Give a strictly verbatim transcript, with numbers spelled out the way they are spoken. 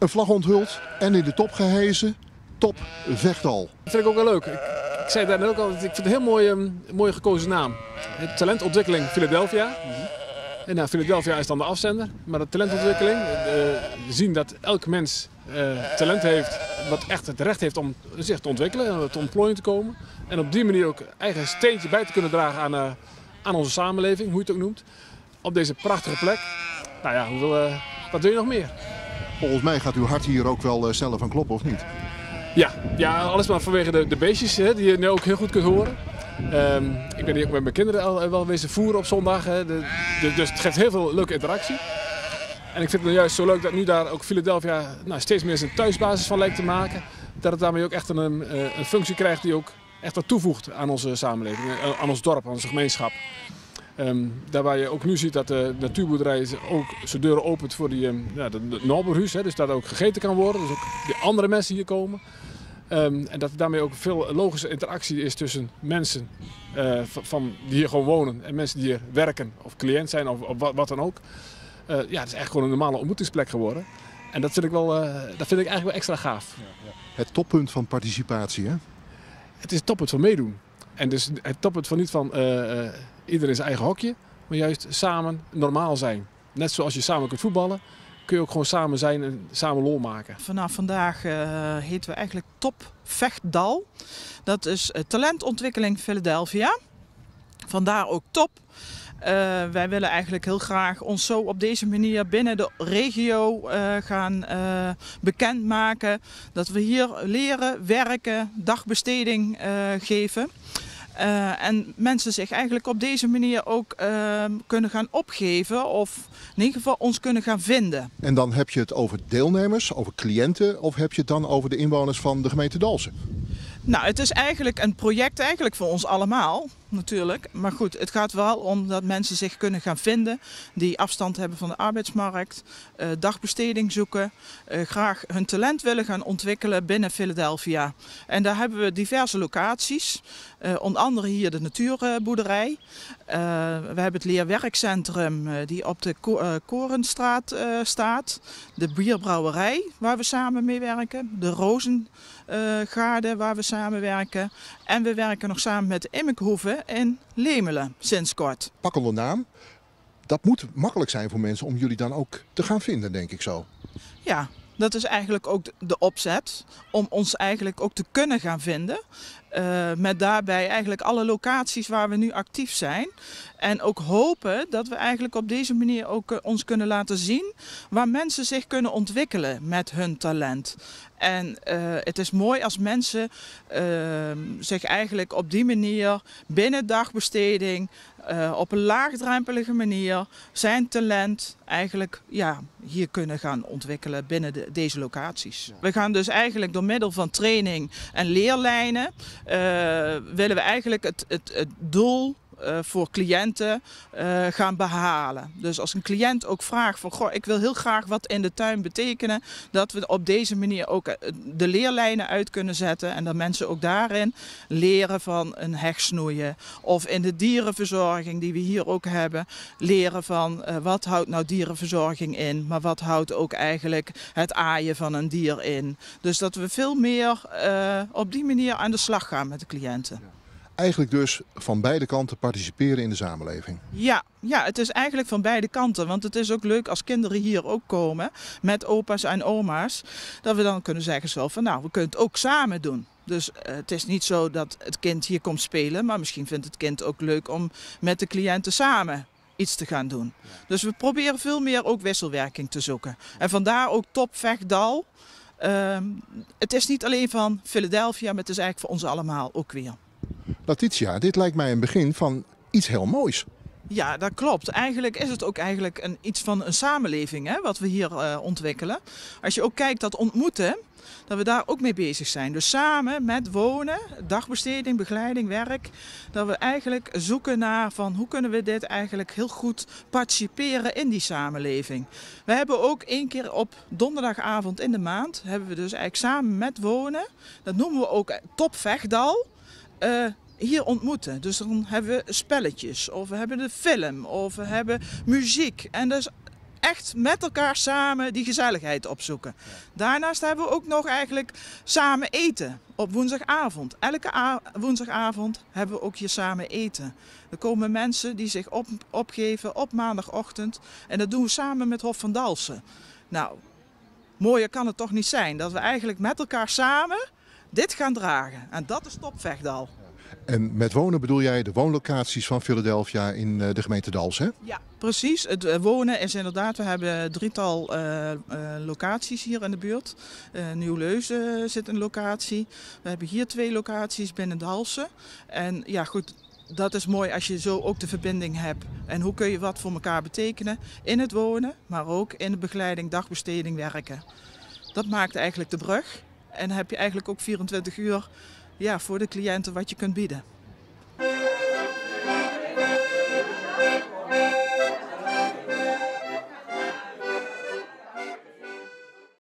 Een vlag onthuld en in de top gehezen. Top Vechtdal. Dat vind ik ook wel leuk. Ik, ik zei daar net ook al, ik vind het een heel mooie, um, mooie gekozen naam. Het talentontwikkeling Philadelphia. Mm-hmm. En nou, Philadelphia is dan de afzender. Maar de talentontwikkeling, uh, we zien dat elk mens uh, talent heeft wat echt het recht heeft om zich te ontwikkelen en tot ontplooiing te komen. En op die manier ook eigen steentje bij te kunnen dragen aan, uh, aan onze samenleving, hoe je het ook noemt. Op deze prachtige plek. Nou ja, hoeveel, uh, wat wil je nog meer? Volgens mij gaat uw hart hier ook wel uh, sneller van kloppen, of niet? Ja, ja, alles maar vanwege de, de beestjes hè, die je nu ook heel goed kunt horen. Um, ik ben hier ook met mijn kinderen al wel wezen voeren op zondag. Hè. De, de, dus het geeft heel veel leuke interactie. En ik vind het nou juist zo leuk dat nu daar ook Philadelphia nou, steeds meer zijn thuisbasis van lijkt te maken. Dat het daarmee ook echt een, een functie krijgt die ook echt wat toevoegt aan onze samenleving, aan ons dorp, aan onze gemeenschap. Um, daar waar je ook nu ziet dat de natuurboerderij ook zijn deuren opent voor die, um, ja, de, de Noorderhuis, hè, dus dat ook gegeten kan worden. Dus ook die andere mensen hier komen. Um, en dat er daarmee ook veel logische interactie is tussen mensen uh, van, die hier gewoon wonen en mensen die hier werken of cliënt zijn of, of wat, wat dan ook. Uh, ja, het is echt gewoon een normale ontmoetingsplek geworden. En dat vind ik, wel, uh, dat vind ik eigenlijk wel extra gaaf. Ja, ja. Het toppunt van participatie, hè? Het is het toppunt van meedoen. En dus het toppunt van niet van uh, uh, ieder in zijn eigen hokje, maar juist samen normaal zijn. Net zoals je samen kunt voetballen, kun je ook gewoon samen zijn en samen lol maken. Vanaf vandaag uh, heten we eigenlijk Top Vechtdal. Dat is uh, talentontwikkeling Philadelphia. Vandaar ook top. Uh, wij willen eigenlijk heel graag ons zo op deze manier binnen de regio uh, gaan uh, bekendmaken. Dat we hier leren, werken, dagbesteding uh, geven. Uh, en mensen zich eigenlijk op deze manier ook uh, kunnen gaan opgeven of in ieder geval ons kunnen gaan vinden. En dan heb je het over deelnemers, over cliënten of heb je het dan over de inwoners van de gemeente Dalfsen? Nou, het is eigenlijk een project eigenlijk voor ons allemaal, natuurlijk. Maar goed, het gaat wel om dat mensen zich kunnen gaan vinden die afstand hebben van de arbeidsmarkt, uh, dagbesteding zoeken, uh, graag hun talent willen gaan ontwikkelen binnen Philadelphia. En daar hebben we diverse locaties, uh, onder andere hier de natuurboerderij. Uh, we hebben het leerwerkcentrum uh, die op de Ko uh, Korenstraat uh, staat, de bierbrouwerij waar we samen mee werken, de Rozengaarden uh, waar we samenwerken. En we werken nog samen met de Immekhoeve in Lemelen sinds kort. Pakkende naam. Dat moet makkelijk zijn voor mensen om jullie dan ook te gaan vinden, denk ik zo. Ja, dat is eigenlijk ook de opzet om ons eigenlijk ook te kunnen gaan vinden. Uh, met daarbij eigenlijk alle locaties waar we nu actief zijn. En ook hopen dat we eigenlijk op deze manier ook uh, ons kunnen laten zien waar mensen zich kunnen ontwikkelen met hun talent. En uh, het is mooi als mensen uh, zich eigenlijk op die manier binnen dagbesteding uh, op een laagdrempelige manier zijn talent eigenlijk ja, hier kunnen gaan ontwikkelen binnen de, deze locaties. Ja. We gaan dus eigenlijk door middel van training en leerlijnen uh, willen we eigenlijk het, het, het doel Uh, voor cliënten uh, gaan behalen. Dus als een cliënt ook vraagt van goh, ik wil heel graag wat in de tuin betekenen, dat we op deze manier ook uh, de leerlijnen uit kunnen zetten en dat mensen ook daarin leren van een heg snoeien of in de dierenverzorging die we hier ook hebben, leren van uh, wat houdt nou dierenverzorging in, maar wat houdt ook eigenlijk het aaien van een dier in. Dus dat we veel meer uh, op die manier aan de slag gaan met de cliënten. Ja. Eigenlijk dus van beide kanten participeren in de samenleving. Ja, ja, het is eigenlijk van beide kanten. Want het is ook leuk als kinderen hier ook komen met opa's en oma's. Dat we dan kunnen zeggen zo van nou, we kunnen het ook samen doen. Dus uh, het is niet zo dat het kind hier komt spelen. Maar misschien vindt het kind ook leuk om met de cliënten samen iets te gaan doen. Dus we proberen veel meer ook wisselwerking te zoeken. En vandaar ook Top Vechtdal. Uh, het is niet alleen van Philadelphia, maar het is eigenlijk voor ons allemaal ook weer. Letitia, dit lijkt mij een begin van iets heel moois. Ja, dat klopt. Eigenlijk is het ook eigenlijk een, iets van een samenleving hè, wat we hier uh, ontwikkelen. Als je ook kijkt dat ontmoeten, dat we daar ook mee bezig zijn. Dus samen met wonen, dagbesteding, begeleiding, werk. Dat we eigenlijk zoeken naar van hoe kunnen we dit eigenlijk heel goed participeren in die samenleving. We hebben ook één keer op donderdagavond in de maand, hebben we dus eigenlijk samen met wonen, dat noemen we ook Top Vechtdal. Uh, hier ontmoeten. Dus dan hebben we spelletjes, of we hebben de film, of we hebben muziek. En dus echt met elkaar samen die gezelligheid opzoeken. Daarnaast hebben we ook nog eigenlijk samen eten op woensdagavond. Elke a- woensdagavond hebben we ook hier samen eten. Er komen mensen die zich op, opgeven op maandagochtend. En dat doen we samen met Hof van Dalfsen. Nou, mooier kan het toch niet zijn dat we eigenlijk met elkaar samen dit gaan dragen. En dat is Top Vechtdal. En met wonen bedoel jij de woonlocaties van Philadelphia in de gemeente Dalfsen, hè? Ja, precies. Het uh, wonen is inderdaad, we hebben een drietal uh, uh, locaties hier in de buurt. Uh, Nieuw-Leuzen zit een locatie. We hebben hier twee locaties binnen Dalfsen. En ja goed, dat is mooi als je zo ook de verbinding hebt. En hoe kun je wat voor elkaar betekenen in het wonen, maar ook in de begeleiding, dagbesteding, werken. Dat maakt eigenlijk de brug. En dan heb je eigenlijk ook vierentwintig uur ja, voor de cliënten wat je kunt bieden.